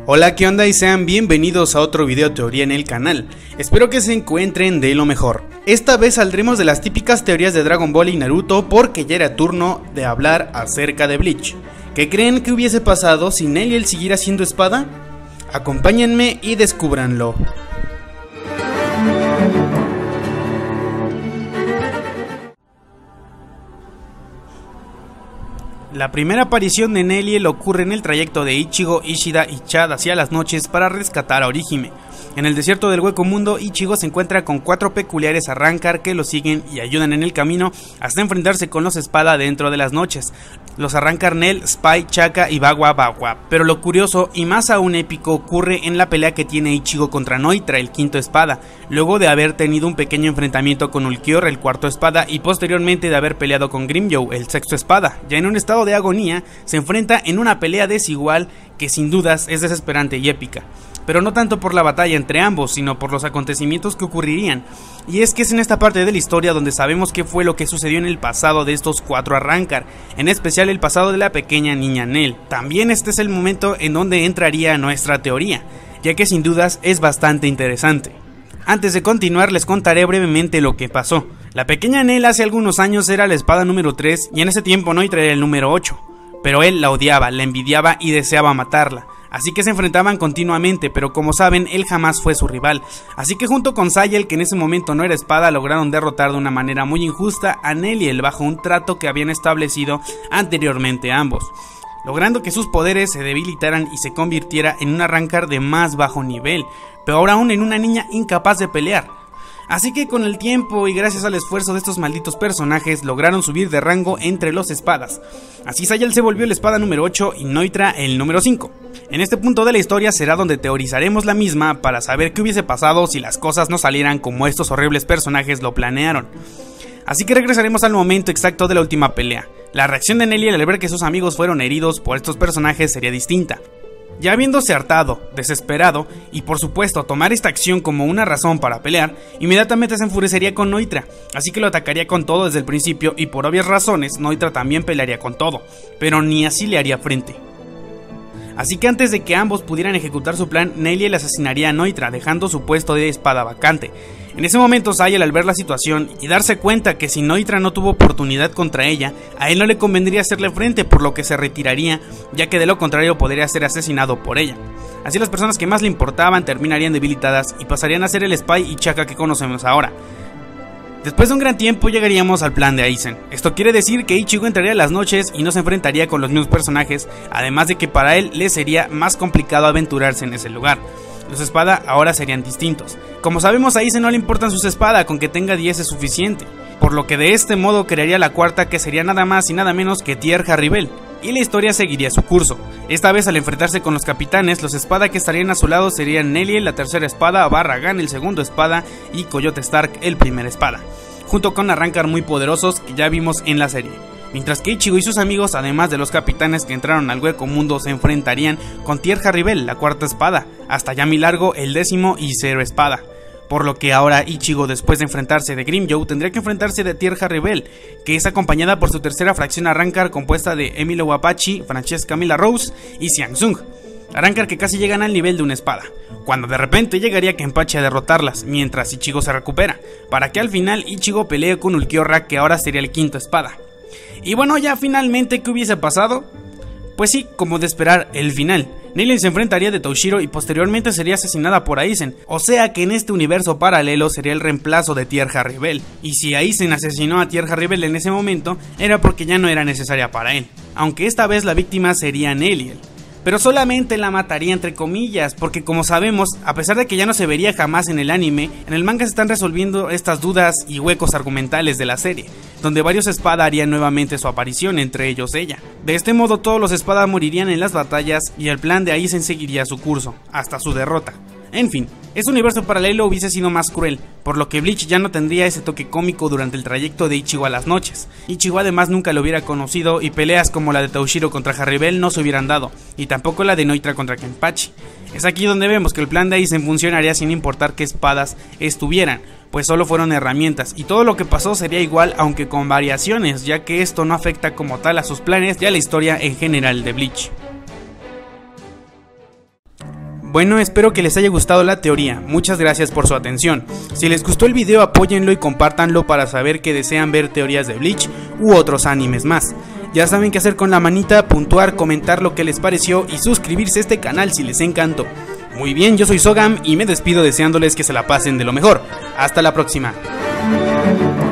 Hola, ¿qué onda? Y sean bienvenidos a otro video teoría en el canal. Espero que se encuentren de lo mejor. Esta vez saldremos de las típicas teorías de Dragon Ball y Naruto porque ya era turno de hablar acerca de Bleach. ¿Qué creen que hubiese pasado si Nelliel siguiera siendo espada? Acompáñenme y descúbranlo. La primera aparición de Nelliel ocurre en el trayecto de Ichigo, Ishida y Chad hacia las noches para rescatar a Orihime. En el desierto del Hueco Mundo, Ichigo se encuentra con 4 peculiares Arrancar que lo siguen y ayudan en el camino hasta enfrentarse con los Espada dentro de las noches. Los Arrancar Nel, Spy, Chaka y Bagua Bagua. Pero lo curioso y más aún épico ocurre en la pelea que tiene Ichigo contra Noitra, el quinto Espada, luego de haber tenido un pequeño enfrentamiento con Ulquiorra, el cuarto Espada, y posteriormente de haber peleado con Grimmjow, el sexto Espada. Ya en un estado de agonía, se enfrenta en una pelea desigual que sin dudas es desesperante y épica. Pero no tanto por la batalla entre ambos, sino por los acontecimientos que ocurrirían. Y es que es en esta parte de la historia donde sabemos qué fue lo que sucedió en el pasado de estos 4 Arrancar, en especial el pasado de la pequeña niña Nel. También este es el momento en donde entraría nuestra teoría, ya que sin dudas es bastante interesante. Antes de continuar les contaré brevemente lo que pasó. La pequeña Nel hace algunos años era la espada número 3 y en ese tiempo Noitra era el número 8. Pero él la odiaba, la envidiaba y deseaba matarla. Así que se enfrentaban continuamente, pero como saben, él jamás fue su rival. Así que junto con Sayel, que en ese momento no era espada, lograron derrotar de una manera muy injusta a Nelliel bajo un trato que habían establecido anteriormente ambos, logrando que sus poderes se debilitaran y se convirtiera en un Arrancar de más bajo nivel, pero aún en una niña incapaz de pelear. Así que con el tiempo y gracias al esfuerzo de estos malditos personajes lograron subir de rango entre los espadas. Así Sayel se volvió la espada número 8 y Noitra el número 5. En este punto de la historia será donde teorizaremos la misma para saber qué hubiese pasado si las cosas no salieran como estos horribles personajes lo planearon. Así que regresaremos al momento exacto de la última pelea. La reacción de Nelliel al ver que sus amigos fueron heridos por estos personajes sería distinta. Ya habiéndose hartado, desesperado y por supuesto tomar esta acción como una razón para pelear, inmediatamente se enfurecería con Noitra, así que lo atacaría con todo desde el principio y por obvias razones Noitra también pelearía con todo, pero ni así le haría frente. Así que antes de que ambos pudieran ejecutar su plan, Nelliel asesinaría a Noitra dejando su puesto de espada vacante. En ese momento Sayel, al ver la situación y darse cuenta que si Noitra no tuvo oportunidad contra ella, a él no le convendría hacerle frente, por lo que se retiraría, ya que de lo contrario podría ser asesinado por ella. Así las personas que más le importaban terminarían debilitadas y pasarían a ser el Spy y Chaka que conocemos ahora. Después de un gran tiempo llegaríamos al plan de Aizen. Esto quiere decir que Ichigo entraría a las noches y no se enfrentaría con los mismos personajes, además de que para él le sería más complicado aventurarse en ese lugar. Los espada ahora serían distintos. Como sabemos, a Aizen no le importan sus espadas, con que tenga 10 es suficiente, por lo que de este modo crearía la cuarta, que sería nada más y nada menos que Tier Harribel, y la historia seguiría su curso. Esta vez al enfrentarse con los capitanes, los espada que estarían a su lado serían Nelliel, la tercera espada, Barragan, el segundo espada, y Coyote Stark, el primer espada, junto con Arrancar muy poderosos que ya vimos en la serie. Mientras que Ichigo y sus amigos, además de los capitanes que entraron al Hueco Mundo, se enfrentarían con Tier Harribel, la cuarta espada, hasta Yami Largo, el 10º y 0 espada. Por lo que ahora Ichigo, después de enfrentarse de Grimmjow, tendría que enfrentarse de Tier Harribel, que es acompañada por su tercera fracción Arrancar compuesta de Emilio Wapachi, Francesca Mila Rose y Xiang Tsung. Arrancar que casi llegan al nivel de una espada, cuando de repente llegaría Kenpachi a derrotarlas, mientras Ichigo se recupera, para que al final Ichigo pelee con Ulquiorra, que ahora sería el quinto espada. Y bueno, ya finalmente, ¿qué hubiese pasado? Pues sí, como de esperar, el final. Nelliel se enfrentaría de Toshiro y posteriormente sería asesinada por Aizen, o sea que en este universo paralelo sería el reemplazo de Tier Harribel. Y si Aizen asesinó a Tier Harribel en ese momento, era porque ya no era necesaria para él, aunque esta vez la víctima sería Nelliel. Pero solamente la mataría entre comillas, porque como sabemos, a pesar de que ya no se vería jamás en el anime, en el manga se están resolviendo estas dudas y huecos argumentales de la serie, donde varios espada harían nuevamente su aparición, entre ellos ella. De este modo todos los espada morirían en las batallas y el plan de Aizen seguiría su curso, hasta su derrota. En fin, este universo paralelo hubiese sido más cruel, por lo que Bleach ya no tendría ese toque cómico durante el trayecto de Ichigo a las noches. Ichigo además nunca lo hubiera conocido y peleas como la de Toshiro contra Harribel no se hubieran dado, y tampoco la de Noitra contra Kenpachi. Es aquí donde vemos que el plan de Aizen funcionaría sin importar qué espadas estuvieran, pues solo fueron herramientas, y todo lo que pasó sería igual aunque con variaciones, ya que esto no afecta como tal a sus planes y a la historia en general de Bleach. Bueno, espero que les haya gustado la teoría, muchas gracias por su atención. Si les gustó el video apóyenlo y compártanlo para saber que desean ver teorías de Bleach u otros animes más. Ya saben qué hacer con la manita, puntuar, comentar lo que les pareció y suscribirse a este canal si les encantó. Muy bien, yo soy Sogam y me despido deseándoles que se la pasen de lo mejor. Hasta la próxima.